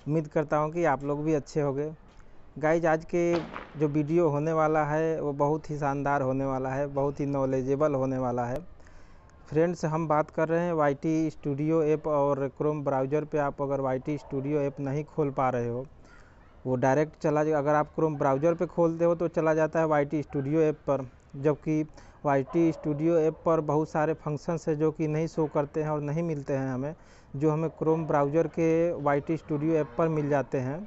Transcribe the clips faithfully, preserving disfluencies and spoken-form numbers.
उम्मीद करता हूँ कि आप लोग भी अच्छे होंगे। गाइज, आज के जो वीडियो होने वाला है वो बहुत ही शानदार होने वाला है, बहुत ही नॉलेजेबल होने वाला है। फ्रेंड्स, हम बात कर रहे हैं वाई टी स्टूडियो ऐप और क्रोम ब्राउज़र पे आप अगर वाई टी स्टूडियो ऐप नहीं खोल पा रहे हो, वो डायरेक्ट चला जा अगर आप क्रोम ब्राउज़र पे खोलते हो तो चला जाता है वाई टी स्टूडियो ऐप पर, जबकि वाई टी स्टूडियो ऐप पर बहुत सारे फंक्शंस है जो कि नहीं शो करते हैं और नहीं मिलते हैं हमें, जो हमें क्रोम ब्राउज़र के वाई टी स्टूडियो ऐप पर मिल जाते हैं।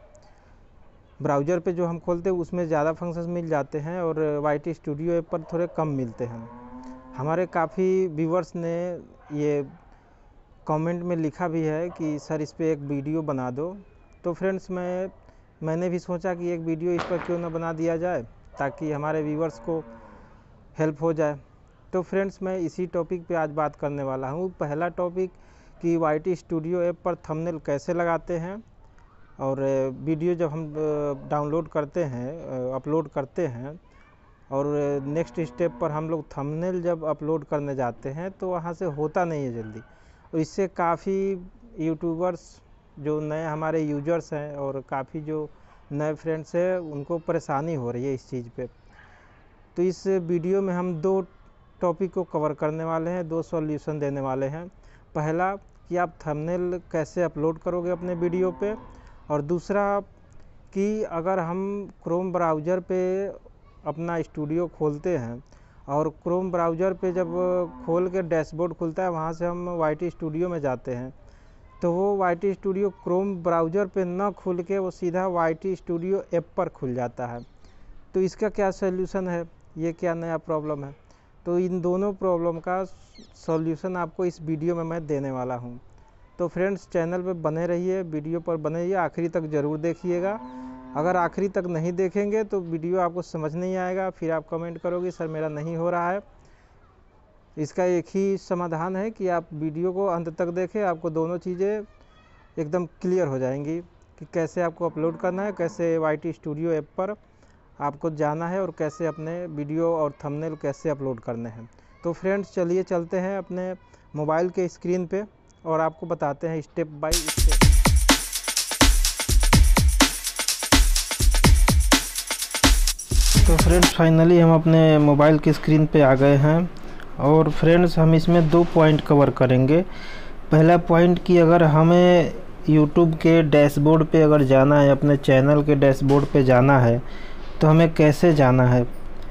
ब्राउज़र पे जो हम खोलते हैं उसमें ज़्यादा फंक्शंस मिल जाते हैं और वाई टी स्टूडियो ऐप पर थोड़े कम मिलते हैं। हमारे काफ़ी व्यूवर्स ने ये कमेंट में लिखा भी है कि सर इस पर एक वीडियो बना दो। तो फ्रेंड्स, मैं मैंने भी सोचा कि एक वीडियो इस पर क्यों ना बना दिया जाए ताकि हमारे व्यूवर्स को हेल्प हो जाए। तो फ्रेंड्स, मैं इसी टॉपिक पे आज बात करने वाला हूँ। पहला टॉपिक कि वाई टी स्टूडियो ऐप पर थंबनेल कैसे लगाते हैं, और वीडियो जब हम डाउनलोड करते हैं, अपलोड करते हैं, और नेक्स्ट स्टेप पर हम लोग थंबनेल जब अपलोड करने जाते हैं तो वहाँ से होता नहीं है जल्दी, और इससे काफ़ी यूट्यूबर्स जो नए हमारे यूजर्स हैं और काफ़ी जो नए फ्रेंड्स हैं उनको परेशानी हो रही है इस चीज़ पे। तो इस वीडियो में हम दो टॉपिक को कवर करने वाले हैं, दो सॉल्यूशन देने वाले हैं। पहला कि आप थंबनेल कैसे अपलोड करोगे अपने वीडियो पे, और दूसरा कि अगर हम क्रोम ब्राउज़र पे अपना स्टूडियो खोलते हैं और क्रोम ब्राउज़र पे जब खोल के डैशबोर्ड खुलता है, वहाँ से हम वाई टी स्टूडियो में जाते हैं तो वो Y T studio Chrome browser पे न खुल के वो सीधा वाई टी स्टूडियो ऐप पर खुल जाता है। तो इसका क्या सॉल्यूशन है, ये क्या नया प्रॉब्लम है? तो इन दोनों प्रॉब्लम का सॉल्यूशन आपको इस वीडियो में मैं देने वाला हूँ। तो फ्रेंड्स, चैनल पे बने रहिए, वीडियो पर बने रहिए, आखिरी तक ज़रूर देखिएगा। अगर आखिरी तक नहीं देखेंगे तो वीडियो आपको समझ नहीं आएगा, फिर आप कमेंट करोगे सर मेरा नहीं हो रहा है। इसका एक ही समाधान है कि आप वीडियो को अंत तक देखें, आपको दोनों चीज़ें एकदम क्लियर हो जाएंगी कि कैसे आपको अपलोड करना है, कैसे वाई टी स्टूडियो ऐप पर आपको जाना है और कैसे अपने वीडियो और थंबनेल कैसे अपलोड करने हैं। तो फ्रेंड्स, चलिए चलते हैं अपने मोबाइल के स्क्रीन पे और आपको बताते हैं स्टेप बाय स्टेप। तो फ्रेंड्स, फाइनली हम अपने मोबाइल की स्क्रीन पे आ गए हैं और फ्रेंड्स, हम इसमें दो पॉइंट कवर करेंगे। पहला पॉइंट कि अगर हमें यूट्यूब के डैशबोर्ड पे अगर जाना है, अपने चैनल के डैशबोर्ड पे जाना है तो हमें कैसे जाना है।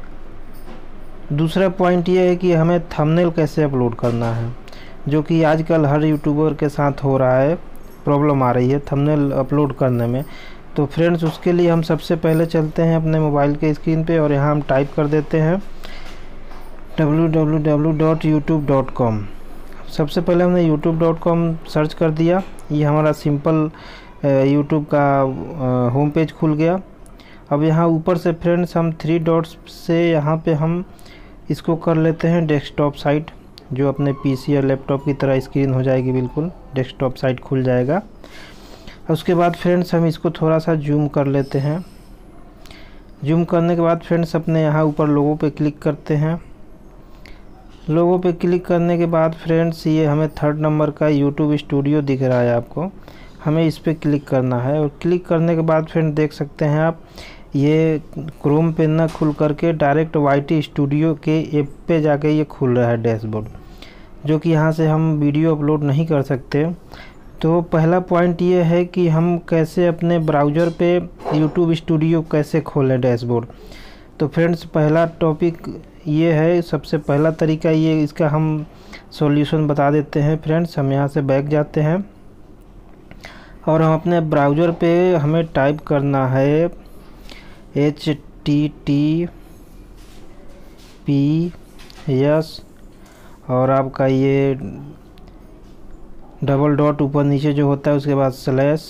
दूसरा पॉइंट ये है कि हमें थंबनेल कैसे अपलोड करना है, जो कि आजकल हर यूट्यूबर के साथ हो रहा है, प्रॉब्लम आ रही है थंबनेल अपलोड करने में। तो फ्रेंड्स, उसके लिए हम सबसे पहले चलते हैं अपने मोबाइल के स्क्रीन पे और यहाँ हम टाइप कर देते हैं W W W dot YouTube dot com. सबसे पहले हमने यूट्यूब डॉट कॉम सर्च कर दिया, ये हमारा सिंपल यूट्यूब का होम पेज खुल गया। अब यहाँ ऊपर से फ्रेंड्स हम थ्री डॉट्स से यहाँ पे हम इसको कर लेते हैं डेस्कटॉप साइट, जो अपने पीसी या लैपटॉप की तरह स्क्रीन हो जाएगी, बिल्कुल डेस्कटॉप साइट खुल जाएगा। उसके बाद फ्रेंड्स हम इसको थोड़ा सा जूम कर लेते हैं। जूम करने के बाद फ्रेंड्स अपने यहाँ ऊपर लोगो पे क्लिक करते हैं। लोगो पे क्लिक करने के बाद फ्रेंड्स ये हमें थर्ड नंबर का यूट्यूब स्टूडियो दिख रहा है आपको, हमें इस पर क्लिक करना है। और क्लिक करने के बाद फ्रेंड देख सकते हैं आप, ये क्रोम पे ना खुल करके डायरेक्ट वाई टी स्टूडियो के ऐप पे जाके ये खुल रहा है डैशबोर्ड, जो कि यहाँ से हम वीडियो अपलोड नहीं कर सकते। तो पहला पॉइंट ये है कि हम कैसे अपने ब्राउज़र पे यूट्यूब स्टूडियो कैसे खोलें डैशबोर्ड। तो फ्रेंड्स, पहला टॉपिक ये है, सबसे पहला तरीका ये, इसका हम सॉल्यूशन बता देते हैं। फ्रेंड्स, हम यहाँ से बैक जाते हैं और हम अपने ब्राउज़र पे हमें टाइप करना है H T T P S और आपका ये डबल डॉट ऊपर नीचे जो होता है, उसके बाद स्लैश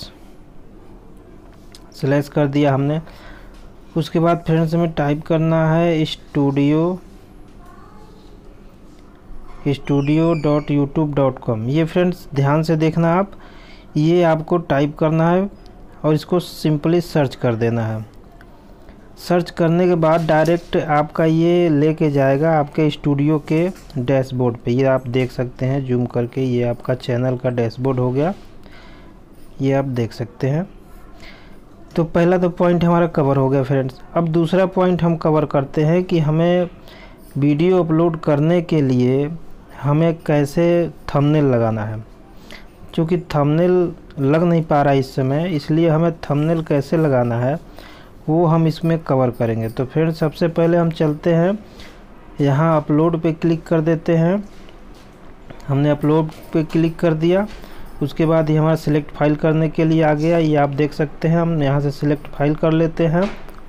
स्लैश कर दिया हमने। उसके बाद फ्रेंड्स हमें टाइप करना है studio studio dot YouTube dot com. ये फ्रेंड्स ध्यान से देखना आप, ये आपको टाइप करना है और इसको सिंपली सर्च कर देना है। सर्च करने के बाद डायरेक्ट आपका ये लेके जाएगा आपके स्टूडियो के डैशबोर्ड पे। ये आप देख सकते हैं जूम करके, ये आपका चैनल का डैशबोर्ड हो गया, ये आप देख सकते हैं। तो पहला तो पॉइंट हमारा कवर हो गया फ्रेंड्स। अब दूसरा पॉइंट हम कवर करते हैं कि हमें वीडियो अपलोड करने के लिए हमें कैसे थंबनेल लगाना है। क्योंकि थंबनेल लग नहीं पा रहा इस समय, इसलिए हमें थंबनेल कैसे लगाना है वो हम इसमें कवर करेंगे। तो फ्रेंड्स सबसे पहले हम चलते हैं यहाँ अपलोड पे क्लिक कर देते हैं। हमने अपलोड पे क्लिक कर दिया, उसके बाद ये हमारा सिलेक्ट फाइल करने के लिए आ गया। ये आप देख सकते हैं, हम यहाँ से सिलेक्ट फाइल कर लेते हैं।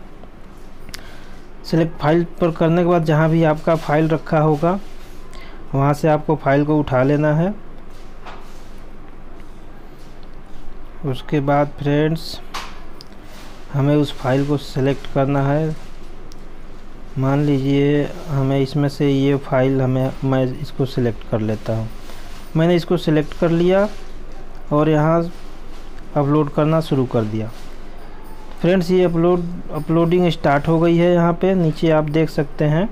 सिलेक्ट फाइल पर करने के बाद जहाँ भी आपका फाइल रखा होगा वहाँ से आपको फाइल को उठा लेना है। उसके बाद फ्रेंड्स हमें उस फाइल को सिलेक्ट करना है। मान लीजिए हमें इसमें से ये फाइल हमें मैं इसको सिलेक्ट कर लेता हूँ। मैंने इसको सिलेक्ट कर लिया और यहाँ अपलोड करना शुरू कर दिया। फ्रेंड्स ये अपलोड अपलोडिंग स्टार्ट हो गई है। यहाँ पे नीचे आप देख सकते हैं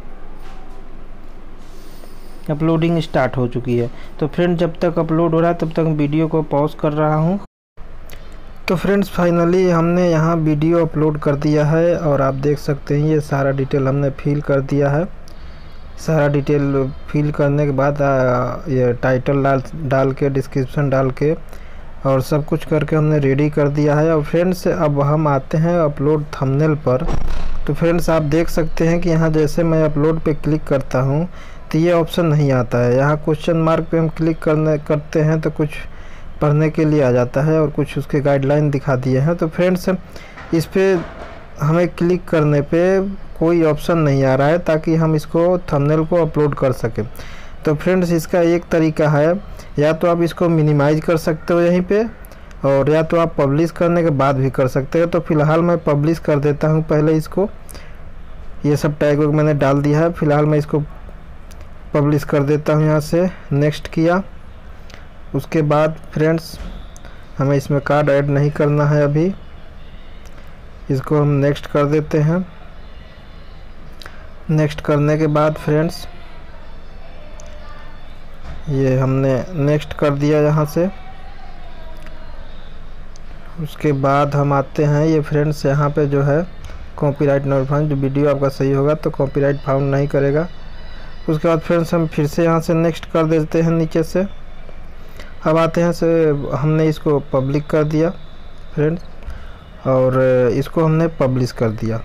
अपलोडिंग स्टार्ट हो चुकी है। तो फ्रेंड्स जब तक अपलोड हो रहा है तब तक वीडियो को पॉज कर रहा हूँ। तो फ्रेंड्स फाइनली हमने यहाँ वीडियो अपलोड कर दिया है और आप देख सकते हैं ये सारा डिटेल हमने फिल कर दिया है। सारा डिटेल फिल करने के बाद ये टाइटल डाल डाल के डिस्क्रिप्शन डाल के और सब कुछ करके हमने रेडी कर दिया है। और फ्रेंड्स अब हम आते हैं अपलोड थंबनेल पर। तो फ्रेंड्स आप देख सकते हैं कि यहाँ जैसे मैं अपलोड पे क्लिक करता हूँ तो ये ऑप्शन नहीं आता है। यहाँ क्वेश्चन मार्क पे हम क्लिक करने करते हैं तो कुछ पढ़ने के लिए आ जाता है और कुछ उसके गाइडलाइन दिखा दिए हैं। तो फ्रेंड्स इस पर हमें क्लिक करने पे कोई ऑप्शन नहीं आ रहा है ताकि हम इसको थंबनेल को अपलोड कर सकें। तो फ्रेंड्स इसका एक तरीका है, या तो आप इसको मिनिमाइज कर सकते हो यहीं पे, और या तो आप पब्लिश करने के बाद भी कर सकते हो। तो फ़िलहाल मैं पब्लिश कर देता हूँ पहले इसको। ये सब टैग मैंने डाल दिया है, फ़िलहाल मैं इसको पब्लिश कर देता हूँ। यहाँ से नेक्स्ट किया, उसके बाद फ्रेंड्स हमें इसमें कार्ड ऐड नहीं करना है अभी, इसको हम नेक्स्ट कर देते हैं। नेक्स्ट करने के बाद फ्रेंड्स ये हमने नेक्स्ट कर दिया यहाँ से। उसके बाद हम आते हैं ये फ्रेंड्स यहाँ पे जो है कॉपीराइट नॉट फाउंड, जो वीडियो आपका सही होगा तो कॉपीराइट फाउंड नहीं करेगा। उसके बाद फ्रेंड्स हम फिर से यहाँ से नेक्स्ट कर देते हैं नीचे से। अब आते हैं से हमने इसको पब्लिक कर दिया फ्रेंड्स, और इसको हमने पब्लिश कर दिया।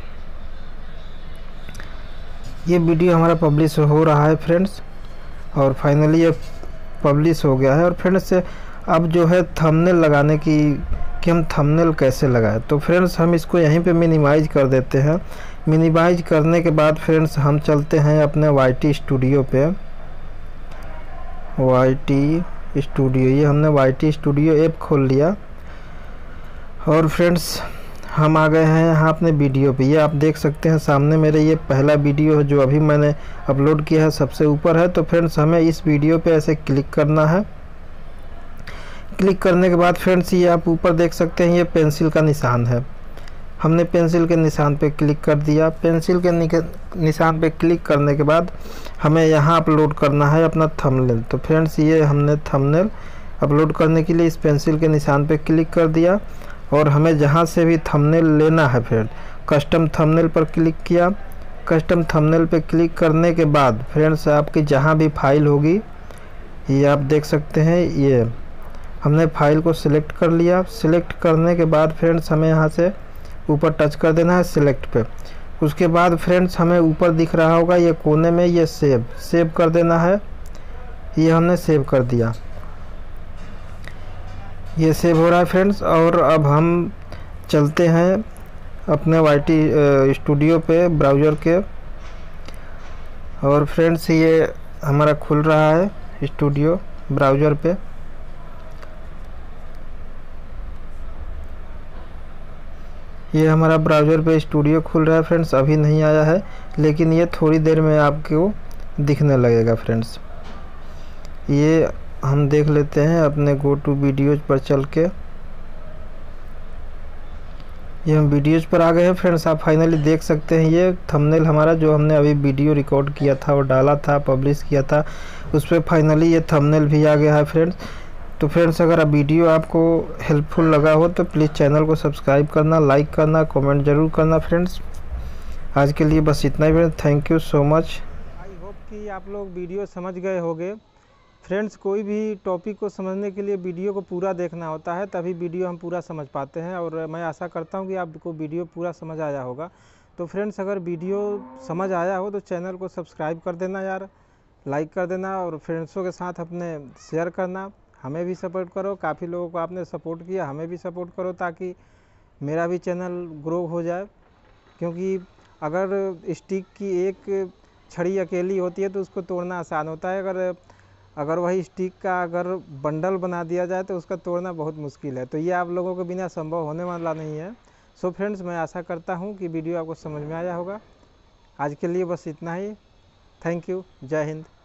ये वीडियो हमारा पब्लिश हो रहा है फ्रेंड्स, और फाइनली ये पब्लिश हो गया है। और फ्रेंड्स अब जो है थंबनेल लगाने की कि हम थंबनेल कैसे लगाएं, तो फ्रेंड्स हम इसको यहीं पे मिनिमाइज कर देते हैं। मिनिमाइज करने के बाद फ्रेंड्स हम चलते हैं अपने वाई टी स्टूडियो पे। वाई टी स्टूडियो, ये हमने वाई टी स्टूडियो ऐप खोल लिया और फ्रेंड्स हम आ गए हैं यहाँ अपने वीडियो पे। ये आप देख सकते हैं सामने मेरे ये पहला वीडियो है जो अभी मैंने अपलोड किया है, सबसे ऊपर है। तो फ्रेंड्स हमें इस वीडियो पे ऐसे क्लिक करना है। क्लिक करने के बाद फ्रेंड्स ये आप ऊपर देख सकते हैं ये पेंसिल का निशान है। हमने पेंसिल के निशान पे क्लिक कर दिया। पेंसिल के निशान पे क्लिक करने के बाद हमें यहाँ अपलोड करना है अपना थंबनेल। तो फ्रेंड्स ये हमने थंबनेल अपलोड करने के लिए इस पेंसिल के निशान पे क्लिक कर दिया, और हमें जहाँ से भी थंबनेल लेना है फ्रेंड कस्टम थंबनेल पर क्लिक किया। कस्टम थंबनेल पे क्लिक करने के बाद फ्रेंड्स आपकी जहाँ भी फाइल होगी ये आप देख सकते हैं, ये हमने फाइल को सिलेक्ट कर लिया। सिलेक्ट करने के बाद फ्रेंड्स हमें यहाँ से ऊपर टच कर देना है सिलेक्ट पे। उसके बाद फ्रेंड्स हमें ऊपर दिख रहा होगा ये कोने में ये सेव सेव कर देना है। ये हमने सेव कर दिया, ये सेव हो रहा है फ्रेंड्स। और अब हम चलते हैं अपने वाई टी स्टूडियो पे ब्राउज़र के, और फ्रेंड्स ये हमारा खुल रहा है स्टूडियो ब्राउज़र पे। ये हमारा ब्राउज़र पे स्टूडियो खुल रहा है फ्रेंड्स, अभी नहीं आया है लेकिन ये थोड़ी देर में आपको दिखने लगेगा फ्रेंड्स। ये हम देख लेते हैं अपने गो टू वीडियोज़ पर चल के। ये हम वीडियोज़ पर आ गए हैं फ्रेंड्स। आप फाइनली देख सकते हैं ये थंबनेल हमारा जो हमने अभी वीडियो रिकॉर्ड किया था और डाला था पब्लिश किया था, उस पर फाइनली ये थंबनेल भी आ गया है फ्रेंड्स। तो फ्रेंड्स, अगर वीडियो आपको हेल्पफुल लगा हो तो प्लीज़ चैनल को सब्सक्राइब करना, लाइक करना, कमेंट ज़रूर करना फ्रेंड्स। आज के लिए बस इतना ही friends, thank you so much. I hope कि आप लोग वीडियो समझ गए होंगे फ्रेंड्स। कोई भी टॉपिक को समझने के लिए वीडियो को पूरा देखना होता है, तभी वीडियो हम पूरा समझ पाते हैं। और मैं आशा करता हूं कि आपको वीडियो पूरा समझ आया होगा। तो फ्रेंड्स, अगर वीडियो समझ आया हो तो चैनल को सब्सक्राइब कर देना यार, लाइक कर देना और फ्रेंड्सों के साथ अपने शेयर करना। हमें भी सपोर्ट करो, काफ़ी लोगों को आपने सपोर्ट किया, हमें भी सपोर्ट करो ताकि मेरा भी चैनल ग्रो हो जाए। क्योंकि अगर स्टिक की एक छड़ी अकेली होती है तो उसको तोड़ना आसान होता है, अगर अगर वही स्टिक का अगर बंडल बना दिया जाए तो उसका तोड़ना बहुत मुश्किल है। तो ये आप लोगों के बिना संभव होने वाला नहीं है। सो फ्रेंड्स, मैं आशा करता हूँ कि वीडियो आपको समझ में आया होगा। आज के लिए बस इतना ही। Thank you. जय हिंद।